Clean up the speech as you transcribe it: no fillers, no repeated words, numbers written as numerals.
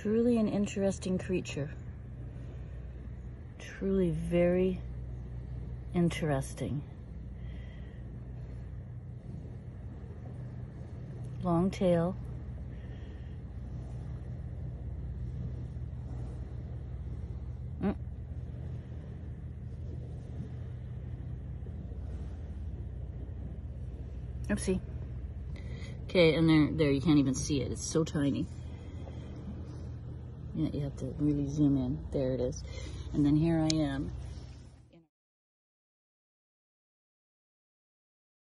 Truly an interesting creature. Truly very interesting. Long tail. Oopsie. Okay, and there you can't even see it. It's so tiny. Yeah, you have to really zoom in. There it is. And then here I am